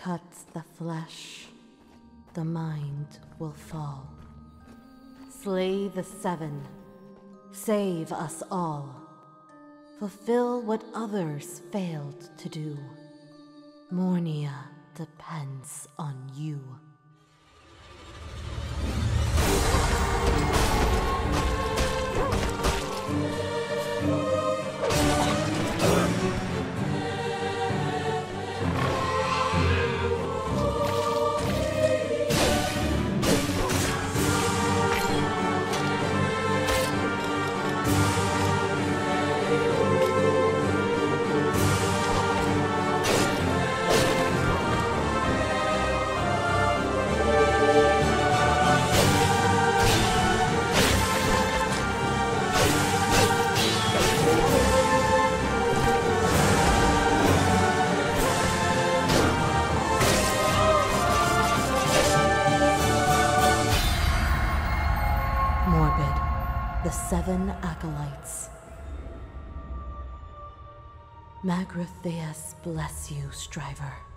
cut the flesh, the mind will fall. Slay the seven, save us all. Fulfill what others failed to do. Mornia depends on you. Morbid, the Seven Acolytes. Magratheus bless you, Striver.